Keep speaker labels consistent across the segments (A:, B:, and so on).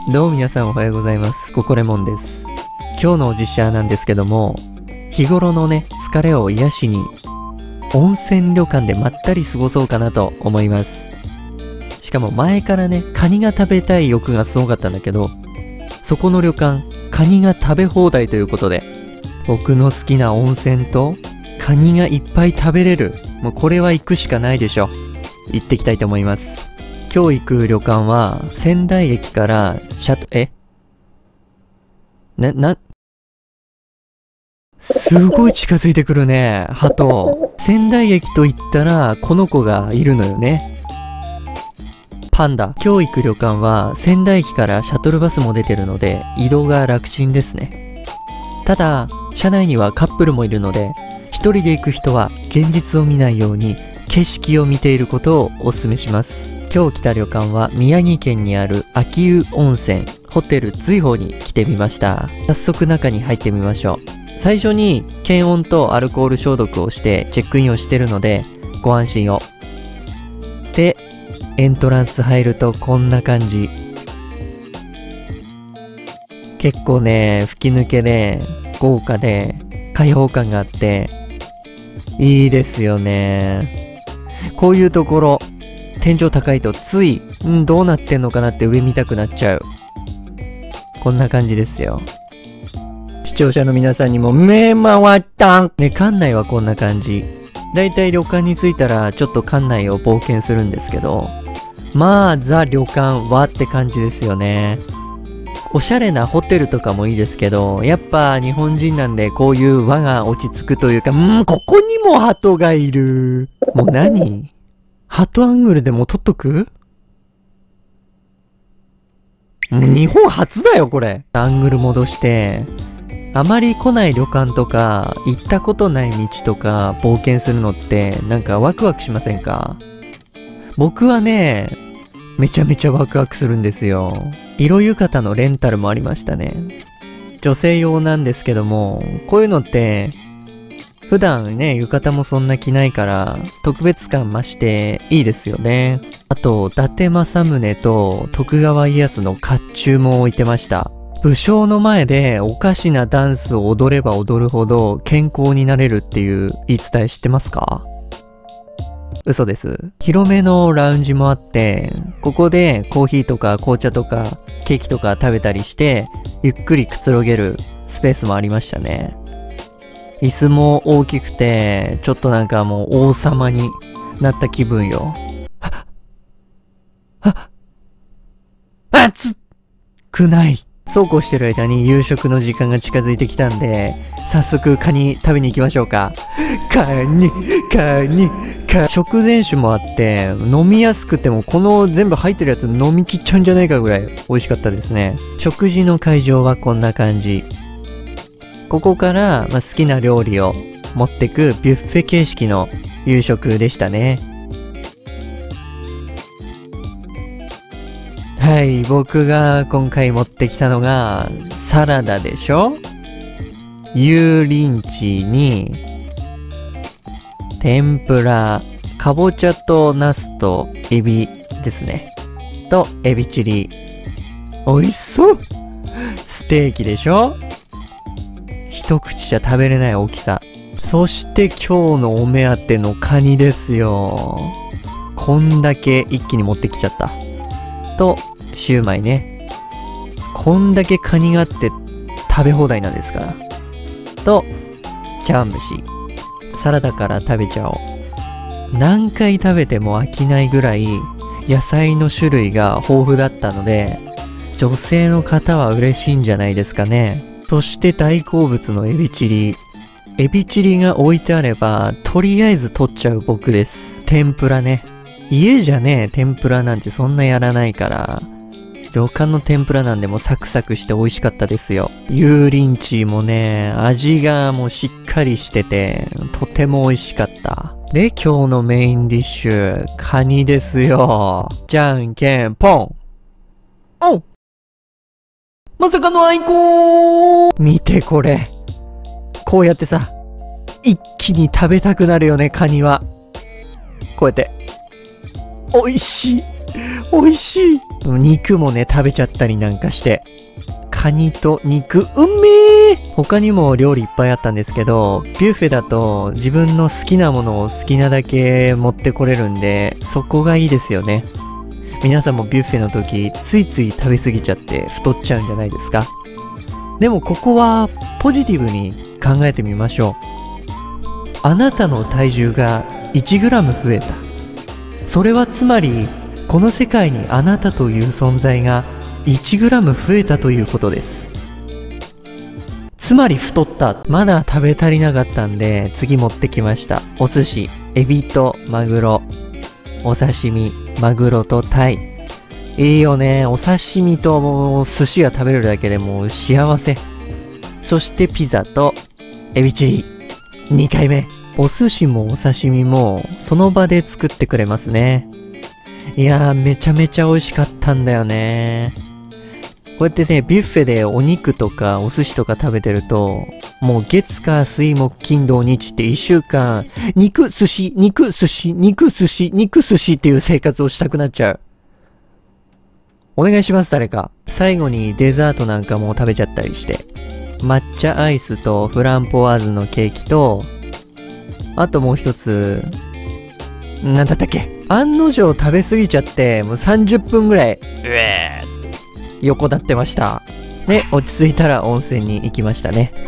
A: どうも皆さんおはようございます。ココレモンです。今日の実写なんですけども、日頃のね、疲れを癒しに、温泉旅館でまったり過ごそうかなと思います。しかも前からね、カニが食べたい欲がすごかったんだけど、そこの旅館、カニが食べ放題ということで、僕の好きな温泉と、カニがいっぱい食べれる。もうこれは行くしかないでしょ。行ってきたいと思います。今日行く旅館は、仙台駅からすごい近づいてくるね、鳩。仙台駅と言ったら、この子がいるのよね。パンダ。今日行く旅館は、仙台駅からシャトルバスも出てるので、移動が楽ちんですね。ただ、車内にはカップルもいるので、一人で行く人は現実を見ないように、景色を見ていることをお勧めします。今日来た旅館は宮城県にある秋保温泉ホテル瑞宝に来てみました。早速中に入ってみましょう。最初に検温とアルコール消毒をしてチェックインをしてるのでご安心を。で、エントランス入るとこんな感じ。結構ね、吹き抜けで豪華で開放感があっていいですよね。こういうところ天井高いとつい、どうなってんのかなって上見たくなっちゃう。こんな感じですよ。視聴者の皆さんにも目回ったんね、館内はこんな感じ。だいたい旅館に着いたらちょっと館内を冒険するんですけど、まあザ旅館はって感じですよね。おしゃれなホテルとかもいいですけど、やっぱ日本人なんでこういう和が落ち着くというか、ここにも鳩がいる。もう何？ハトアングルでも撮っとく？もう日本初だよこれ。アングル戻して、あまり来ない旅館とか、行ったことない道とか冒険するのってなんかワクワクしませんか？僕はね、めちゃめちゃワクワクするんですよ。色浴衣のレンタルもありましたね。女性用なんですけども、こういうのって普段ね、浴衣もそんな着ないから、特別感増していいですよね。あと、伊達政宗と徳川家康の甲冑も置いてました。武将の前でおかしなダンスを踊れば踊るほど健康になれるっていう言い伝え知ってますか？嘘です。広めのラウンジもあって、ここでコーヒーとか紅茶とかケーキとか食べたりして、ゆっくりくつろげるスペースもありましたね。椅子も大きくて、ちょっとなんかもう王様になった気分よ。熱くない。そうこうしてる間に夕食の時間が近づいてきたんで、早速カニ食べに行きましょうか。食前酒もあって、飲みやすくてもこの全部入ってるやつ飲み切っちゃうんじゃないかぐらい美味しかったですね。食事の会場はこんな感じ。ここから、好きな料理を持ってくビュッフェ形式の夕食でしたね。はい、僕が今回持ってきたのがサラダでしょ？油淋鶏に天ぷら、かぼちゃとナスとエビですね。とエビチリ。美味しそう！ステーキでしょ？一口じゃ食べれない大きさ。そして今日のお目当てのカニですよ。こんだけ一気に持ってきちゃった。と、シューマイね。こんだけカニがあって食べ放題なんですから。と、茶碗蒸し。サラダから食べちゃおう。何回食べても飽きないぐらい野菜の種類が豊富だったので、女性の方は嬉しいんじゃないですかね。そして大好物のエビチリ。エビチリが置いてあれば、とりあえず取っちゃう僕です。天ぷらね。家じゃね、天ぷらなんてそんなやらないから、旅館の天ぷらなんでもサクサクして美味しかったですよ。油淋鶏もね、味がもうしっかりしてて、とても美味しかった。で、今日のメインディッシュ、カニですよ。じゃんけんぽん。おう！まさかのアイコー！見てこれ。こうやってさ、一気に食べたくなるよね、カニは。こうやって。美味しい。美味しい。 肉もね、食べちゃったりなんかして。カニと肉、めー。他にも料理いっぱいあったんですけど、ビュッフェだと自分の好きなものを好きなだけ持ってこれるんで、そこがいいですよね。皆さんもビュッフェの時、ついつい食べ過ぎちゃって太っちゃうんじゃないですか。でもここはポジティブに考えてみましょう。あなたの体重が 1g 増えた。それはつまり、この世界にあなたという存在が 1g 増えたということです。つまり太った。まだ食べ足りなかったんで、次持ってきました。お寿司、エビとマグロ、お刺身、マグロとタイ。いいよね。お刺身ともう寿司が食べれるだけでもう幸せ。そしてピザとエビチリ。2回目。お寿司もお刺身もその場で作ってくれますね。いやー、めちゃめちゃ美味しかったんだよね。こうやってね、ビュッフェでお肉とかお寿司とか食べてると、もう月火水木金土日って1週間、肉寿司、肉寿司、肉寿司、肉寿司っていう生活をしたくなっちゃう。お願いします、誰か。最後にデザートなんかも食べちゃったりして。抹茶アイスとフランポワーズのケーキと、あともう一つ、なんだったっけ？案の定食べ過ぎちゃって、もう30分ぐらい、横立ってました。で、落ち着いたら温泉に行きましたね。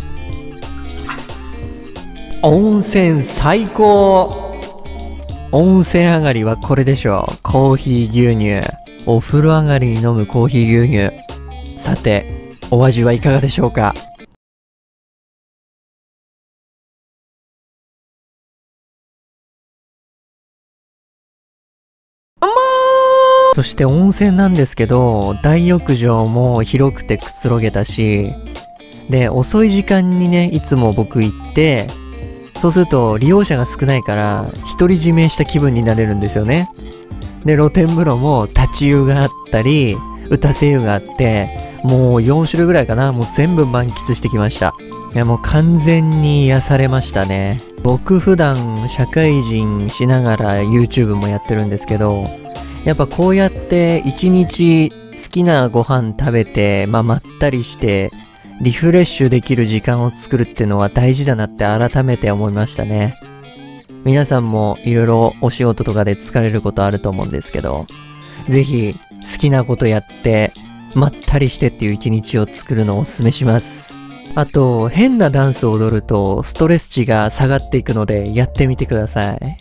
A: 温泉最高！温泉上がりはこれでしょう。コーヒー牛乳。お風呂上がりに飲むコーヒー牛乳。さて、お味はいかがでしょうか？そして温泉なんですけど、大浴場も広くてくつろげたし、で、遅い時間にね、いつも僕行って、そうすると利用者が少ないから、独り占めした気分になれるんですよね。で、露天風呂も立ち湯があったり、打たせ湯があって、もう4種類ぐらいかな、もう全部満喫してきました。いや、もう完全に癒されましたね。僕普段社会人しながら YouTube もやってるんですけど、やっぱこうやって一日好きなご飯食べて、まったりしてリフレッシュできる時間を作るってのは大事だなって改めて思いましたね。皆さんもいろいろお仕事とかで疲れることあると思うんですけど、ぜひ好きなことやってまったりしてっていう一日を作るのをお勧めします。あと変なダンスを踊るとストレス値が下がっていくのでやってみてください。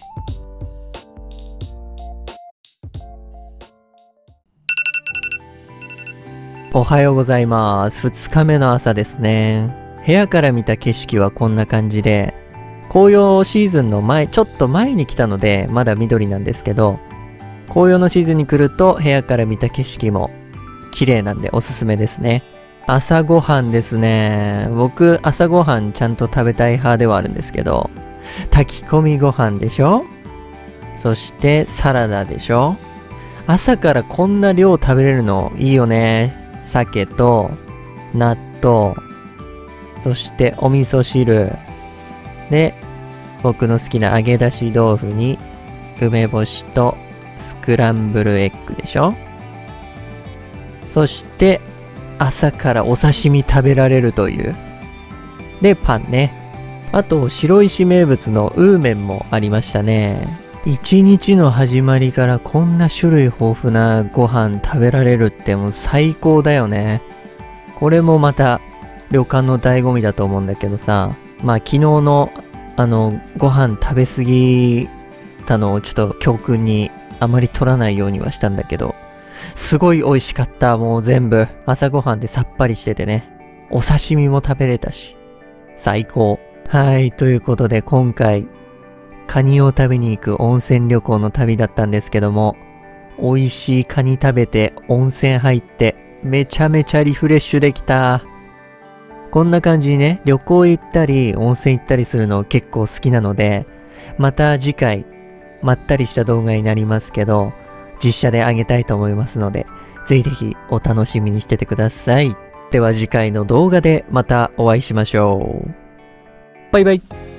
A: おはようございます。2日目の朝ですね。部屋から見た景色はこんな感じで、紅葉シーズンのちょっと前に来たので、まだ緑なんですけど、紅葉のシーズンに来ると部屋から見た景色も綺麗なんでおすすめですね。朝ごはんですね。僕、朝ごはんちゃんと食べたい派ではあるんですけど、炊き込みご飯でしょ？そしてサラダでしょ？朝からこんな量食べれるのいいよね。鮭と納豆、そしてお味噌汁で、僕の好きな揚げ出し豆腐に梅干しとスクランブルエッグでしょ。そして朝からお刺身食べられるという。で、パンね。あと白石名物のウーメンもありましたね。一日の始まりからこんな種類豊富なご飯食べられるってもう最高だよね。これもまた旅館の醍醐味だと思うんだけどさ、昨日のご飯食べ過ぎたのをちょっと教訓にあまり取らないようにはしたんだけど、すごい美味しかった。もう全部朝ごはんでさっぱりしててね。お刺身も食べれたし、最高。はい、ということで今回カニを食べに行く温泉旅行の旅だったんですけども、美味しいカニ食べて温泉入ってめちゃめちゃリフレッシュできた。こんな感じにね、旅行行ったり温泉行ったりするの結構好きなので、また次回まったりした動画になりますけど、実写であげたいと思いますので、ぜひぜひお楽しみにしててください。では次回の動画でまたお会いしましょう。バイバイ。